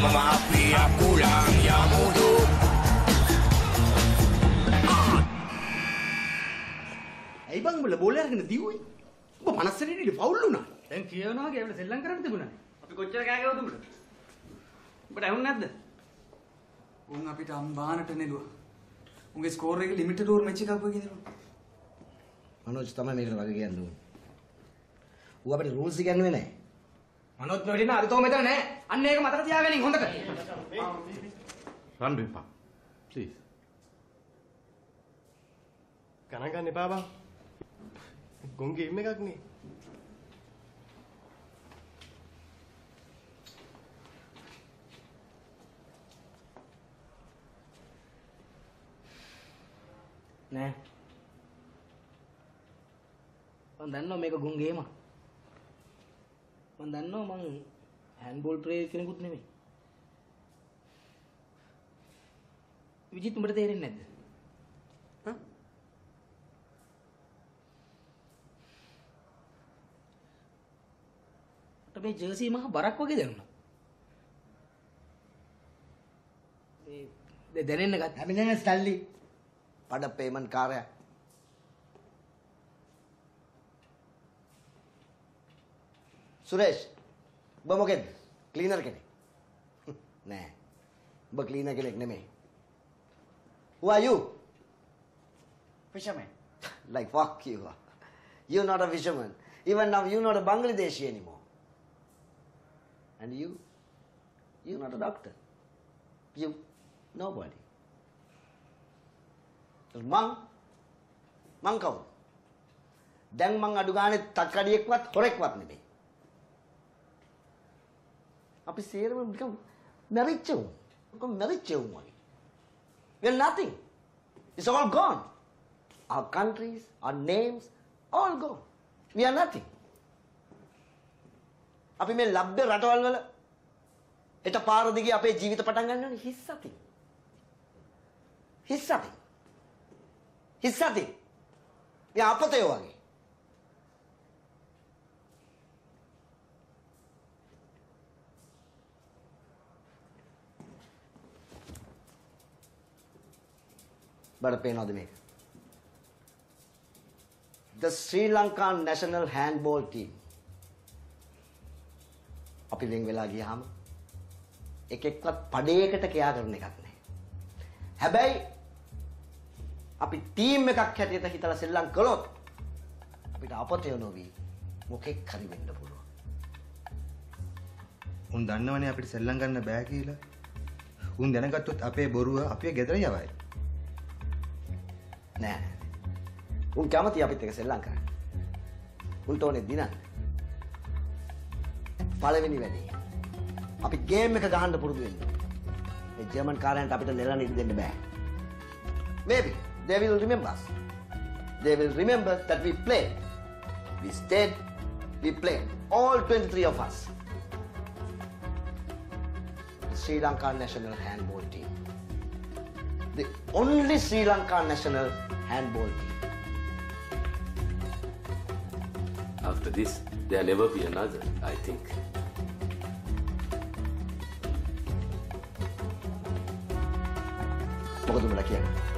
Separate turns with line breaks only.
Mama api aku lang yang mudu.
Hey bang, bola bola kena diuy. Ba panas sendiri di foul lu na.
දැන් කියනවා වගේ අපිට සෙල්ලම් කරන්න තිබුණානේ.
අපි කොච්චර කෑ ගැවුද උඹට? උඹට ඇහුන්නේ නැද්ද?
උන් අපිට අම්බානට නෙළුවා. උන්ගේ ස්කෝර් එක ලිමිටඩ් ඕවර් මැච් එකක් වගේ දෙනවා.
මනෝජ් තමයි මේකට වගේ කියන්නේ. ඌ අපිට රූල්ස් ඉගෙනුවේ නැහැ.
මනෝත් නොහිටින අද තෝ මෙතන නැහැ. අන්න ඒක මතක තියාගනින් හොඳට.
රන් බිප්පා. ප්ලීස්.
ගණන් ගන්න එපා බං. ගොන් ගේම් එකක් නේ.
නෑ. මම දන්නවා මේක ගුන් ගේම. මම දන්නවා මං හෑන්ඩ්බෝල් ප්ලේයර් කෙනෙකුත් නෙමෙයි. විජිත් උඹට තේරෙන්නේ නැද්ද? හා? මට මේ ජර්සි මහ බරක් වගේ දැනුණා. ඒ දැනෙන්න ගත්තා.
අපි නේ ස්ටැන්ලි. පඩ පේමන්ට් කාර්යය. සුරේෂ් ඔබ මොකෙද? ක්ලීනර් කෙනෙක්. නෑ. ඔබ ක්ලීනර් කෙනෙක් නෙමෙයි. Who are you?
Fisherman.
Like fuck you. You're not a fisherman. Even now you're not a Bangladeshi anymore. And you're not a doctor. You nobody. මං කවුද? දැන් මං අඩු ගානේ තක්කඩියෙක්වත් හොරෙක්වත් නෙමෙයි. අපි සේරම නිකන් මැරිච්ච උන්. කොහොම මැරිච්ච උන් වගේ. We're nothing. It's all gone. Our countries, our names, all gone. We are nothing. අපි මේ ලබ්ධ රටවල් වල එට පාර දිගේ අපේ ජීවිත පටන් ගන්න ඕනේ හිස්සතින්. හිස්සතින්. හිස්සතින්. මේ අපතේ වගේ. බඩ පේනවද මේක? The Sri Lanka national handball team. අපි වෙන් වෙලා ගියාම එකෙක්වත් පඩේකට කියා කරන එකක් නැහැ. හැබැයි අපි ටීම් එකක් හැටියට හිතලා සෙල්ලම් කළොත් අපිට අපතේ නොවි මොකෙක් හරි වෙන්න පුළුවන්.
උන් දන්නවනේ අපිට සෙල්ලම් ගන්න බෑ කියලා. උන් දැනගත්තොත් අපේ බොරුව අපේ ගෙදර යවයි.
නෑ. උන් කැමති අපිත් එක සෙල්ලම් කරන්න. උන්ට ඕනේ දිනන්න. පළවෙනි වැඩේ. අපි ගේම් එක ගහන්න පුරුදු වෙන්න. මේ ජර්මන් කාරයන්ට අපිට නෙලන්න ඉඩ දෙන්න බෑ. Maybe they will remember us. They will remember that we played. We stayed. We played. All 23 of us. The Sri Lanka national handball team. The only Sri Lanka national handball team.
After this, there'll never be another, I think.
මොකද උඹලා කියන්නේ?